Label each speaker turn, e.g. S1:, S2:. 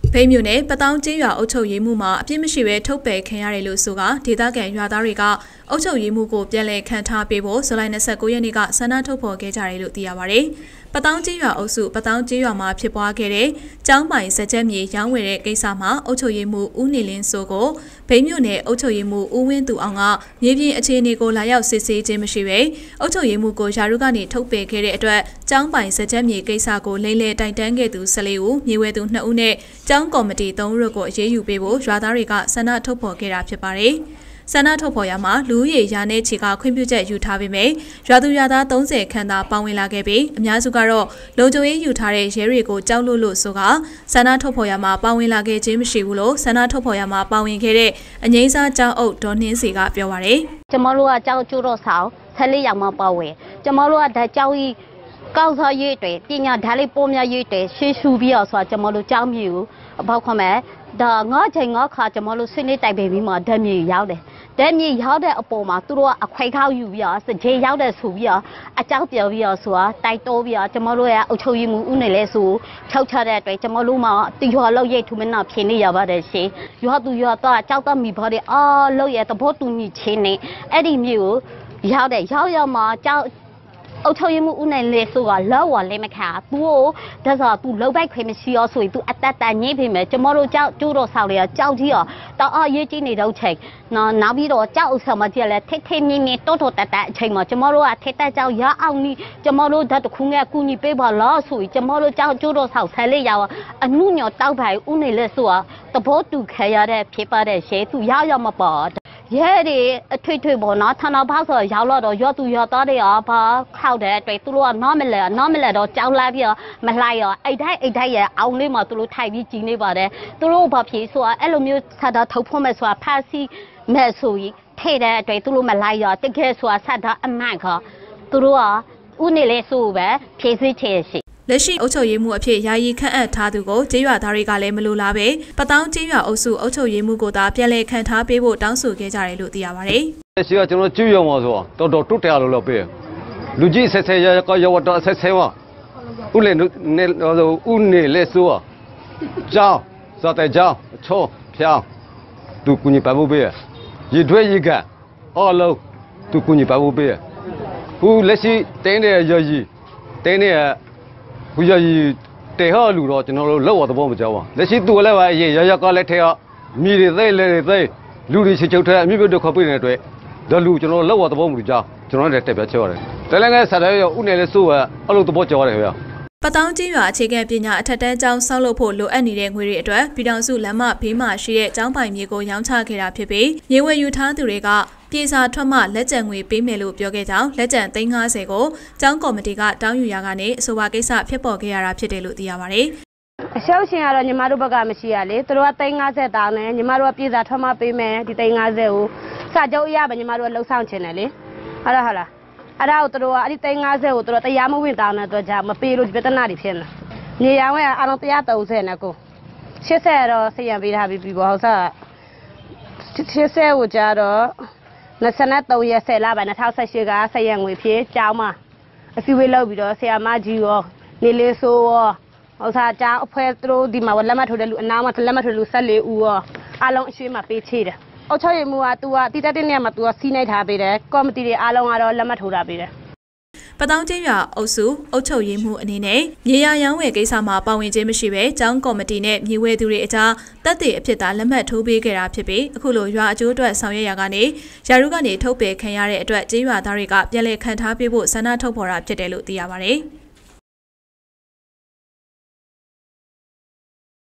S1: ဖိမျိုးနဲ့ပတောင်းကျေးရွာအုပ်ချုပ်ရေးမှုမှာအပြစ်မရှိဘဲထုတ်ပယ်ခံရတယ်လို့ဆိုကဒေသခံရွာသားတွေကအုပ်ချုပ်ရေးမှုကိုပြန်လည်ခံထားပေးဖို့ဇူလိုင်29ရက်နေ့ကဆန္ဒထုတ်ဖော်ခဲ့ကြတယ်လို့သိရပါတယ်။ပတောင်းကျေးရွာအုပ်စုပတောင်းကျေးရွာမှာဖြစ်ပွားခဲ့တဲ့ကျောင်းပိုင်စက်ချက်မြေရောင်းဝယ်တဲ့ကိစ္စမှာအုပ်ချုပ်ရေးမှုဦးနေလင်းဆိုကိုဖိမျိုးနဲ့အုပ်ချုပ်ရေးမှုဦးဝင်းသူအောင်ကမြေပြင်အခြေအနေကိုလာရောက်စစ်ဆေးခြင်းမရှိဘဲအုပ်ချုပ်ရေးမှုကိုယာရုကနေထုတ်ပယ်ခဲ့တဲ့အတွက်ကျောင်းပိုင်စက်ချက်မြေကိစ္စကိုလိမ့်လေတိုင်တန်းခဲ့သူ14ဦးမြေဝဲသူ2ဦးနဲ့ကျောင်းကော်မတီ3ဦးကိုအရေးယူပေးဖို့ရွာသားတွေကဆန္ဒထုတ်ဖော်ခဲ့တာဖြစ်ပါတယ်။ဆန္ဒထုတ်ဖော်ရမှာလူဦးရေရာနဲ့ချီကခွင့်ပြုချက်ယူထားပေမဲ့ရွာသူရွာသား30ခန့်သာပါဝင်လာခဲ့ပြီးအများစုကတော့လုံခြုံရေးယူထားတဲ့ရဲတွေကိုကြောက်လို့ဆိုကဆန္ဒထုတ်ဖော်ရမှာပါဝင်လာခဲ့ခြင်းမရှိဘူးလို့ဆန္ဒထုတ်ဖော်ရမှာပါဝင်ခဲ့တဲ့အငိမ့်စားကျောင်းအုပ်ဒေါ်နှင်းစီကပြောပါရယ်
S2: ကျမတို့ကကျောင်းကျိုးတော့ဆောင်14ရောက်မှပါဝင်ကျမတို့ကဒါကျောင်းကြီးကောက်စားရေးတွေပညာဓာတ်လေးပိုးများရေးတွေရှေ့ရှုပြီးတော့ဆိုတာကျမတို့ကျောင်းမြေကိုအပေါက်ခွန်မဲ့ဒါ9ချိန်9ခါကျမတို့ဆွေးနွေးတိုက်ပေးပြီးမှဓာတ်မြေရောက်တယ်ဓာတ်မြေရောက်တဲ့အပေါ်မှာသူတို့ကအခွဲခောက်ယူပြီးတော့စကြေးရောက်တဲ့ဆိုပြီးတော့အကြောက်ပြောပြီးတော့ဆိုတာတိုက်တိုးပြီးတော့ကျမတို့ရဲ့အုပ်ချုပ်ရေးမှုဦးနေလဲဆိုဖြောက်ချတဲ့အတွက်ကျမတို့မှတီရွာလောက်ရိတ်ထူမနာဖြစ်နေရပါတယ်ရှင်ရွာသူရွာသားကြောက်တမိဘတွေအားလောက်ရဲ့သဘောတူညီချင်းနဲ့အဲ့ဒီမြေကိုရောက်မှကြောက်အုတ်ချုပ်ရမှုဦးနိုင်လေဆိုကလောဝလေးမခါသူ့ကိုဒါဆိုသူလောက်ပိုက်ခွေမရှိရောဆိုရင်သူအတတ်တန်ညင်းပြီမယ်ကျမတို့ကြောက်ကျိုးတော့ဆောက်လေကြောက်ကြီးရောတောင်အရေးကြီးနေတော့ချိန်နောက်ပြီးတော့ကြောက်ဥစ္စာမကြီးလဲထိတ်ထိတ်မြင်းမြင်းတိုးတိုးတတ်အချိန်မှာကျမတို့ကထိတ်တက်ကြောက်ရအောင်နီးကျမတို့ဓာတ်တစ်ခုငယ်ကူညီပေးပါလားဆိုရင်ကျမတို့ကြောက်ကျိုးတော့ဆောက်ဆဲလေးရအောင်အနုညောတောက်ပိုင်ဦးနေလေဆိုတာသဘောတူခဲရတဲ့ဖြစ်ပါတဲ့ရှဲသူရောက်မပေါ်ရဲတွေအထွေထွေပေါ်နော်ဌာနဖောက်ဆိုရောက်တော့ရွာသူရွာသားတွေဘာခောက်တဲ့အတွက်သူတို့ကနော်မလဲတော့ကြောက်လာပြီးမလိုက်ရောအိတ်တိုင်းရဲ့အောင်လေးမှာသူတို့ထိုက်ပြီးကြည်နေပါတယ်သူတို့ဘာဖြစ်ဆိုတာအဲ့လိုမျိုးဆက်တာထုတ်ဖို့မဲ့ဆိုတာဖာစီမဲ့ဆိုရင်ထဲတဲ့အတွက်သူတို့မလိုက်ရောတကယ်ဆိုတာဆက်တာအမှန်ခသူတို့ကဦးနေလဲဆိုပဲဖြည့်စည်းချေရှိ
S1: လက်ရှိအုပ်ချုပ်ရေးမှုအဖြစ်ယာယီခန့်အပ်ထားသူကိုကျေးရွာသားတွေကလည်းမလိုလားပဲပတောင်းကျေးရွာအုပ်စုအုပ်ချုပ်ရေးမှုကိုသာပြန်လည်ခန့်ထားပေးဖို့တောင်းဆိုခဲ့ကြတယ်လို့သိရပါတယ်
S3: ။လက်ရှိကကျွန်တော်ကျေးရွာမှာဆိုတော့တော်တက်ရလို့လောက်ပေးလူကြီးဆက်ဆက်ရကရောတော့ဆက်ဆက်ဝဦးလေနေဦးနေလဲဆိုကြောင်းစတဲ့ကြောင်းချောဖြောင်းသူကူညီပါဖို့ပေးရည်ထွေးရည်ကအော်လုံးသူကူညီပါဖို့ပေးဘူးလက်ရှိတင်းတဲ့ရည်တင်းတဲ့ဘူးရည်တေဟောလူတော့ကျွန်တော်တို့လောက်ရသဘောမကြောက်ပါလက်ရှိသူလည်းပါအရင်ရကလည်းထဲမြေတွေသိလဲသိလူတွေချချုပ်ထဲအမြင့်မြတ်တော့ခပ်ပြနေတဲ့အတွက်ဒါလူကျွန်တော်လောက်ရသဘောမူကြောက်ကျွန်တော်လည်းတက်ပြချောရတယ်တလည်းငယ်ဆက်တယ်ရောဥနယ်လည်းစိုးအဲ့လိုသဘောကြောက်ရတယ်ခင်ဗျာ
S1: ပတောင်းကျေးရွာအခြေခံပညာအထက်တန်းကျောင်းဆောက်လုပ်ဖို့လိုအပ်နေတဲ့ငွေတွေအတွက်ပြည်ထောင်စုလမ်းမဘေးမှာရှိတဲ့ကျောင်းပိုင်မြေကိုရောင်းချခဲ့တာဖြစ်ပြီးမြေဝယ်ယူထားသူတွေကပြေစာထွက်မှလက်ကျန်ငွေပေးမယ်လို့ပြောခဲ့ကြောင်းလက်ကျန်350ကိုကျောင်းကော်မတီကတောင်းယူရာကနေအဆိုပါကိစ္စဖြစ်ပေါ်ခဲ့ရတာဖြစ်တယ်လို့သိရပါတယ်
S2: ။အရှောက်ရှင်ကတော့ညီမတို့ဘက်ကမရှိရလေသူတို့က350တောင်းတယ်ညီမတို့ကပြေစာထွက်မှပေးမယ်ဒီ350ကိုစာချုပ်အရပဲညီမတို့ကလှုပ်ဆောင်ချင်တယ်လေဟုတ်လားအဲ့ဒါကိုသူတို့ကအဲ့ဒီ350ကိုသူတို့တရားမဝင်တောင်းတဲ့အတွက်ကြောင့်မပေးလို့ပြဿနာတွေဖြစ်နေ။နေရောင်ကအလုံး130နဲ့ကို80တော့ဆေးရံပေးထားပြီးပေါ့ဟုတ်စား80ကိုကြတော့23ရက်10လပိုင်း2018ကဆက်ရငွေဖြစ်ကျောင်းမှာအစည်းအဝေးလုပ်ပြီးတော့ဆရာမကြီးရောနေလေးဆိုးရောဟိုစားကျောင်းအဖွဲ့သူတို့ဒီမှာလက်မှတ်ထိုးတဲ့လူအနားမှာလက်မှတ်ထိုးလူ14ဦးရောအားလုံးအရွှေ့မှာပေးချေတယ်အုတ်ချုပ်ရမှုကသူကတိတက်တဲ့နေရာမှာသူကစီးနှိပ်ထားပေးတယ်ကော်မတီတွေအားလုံးကတော့လက်မှတ်ထိုးထားပေးတယ်
S1: ပတောင်းကျေးရွာအုပ်စုအုပ်ချုပ်ရေးမှုအနေနဲ့မြေယာရောင်းဝယ်ကိစ္စမှာပါဝင်ခြင်းမရှိဘဲကျောင်းကော်မတီနဲ့မြေဝယ်သူတွေအကြားတပ်တွေအဖြစ်သာလက်မှတ်ထိုးပေးခဲ့တာဖြစ်ပြီးအခုလိုရွာအကျိုးအတွက်ဆောင်ရွက်ရာကနေယာရုကနေထုတ်ပယ်ခံရတဲ့အတွက်ကျေးရွာသားတွေကပြန်လည်ခံထားပေးဖို့ဆန္ဒထုတ်ဖော်တာဖြစ်တယ်လို့သိရပါတယ်။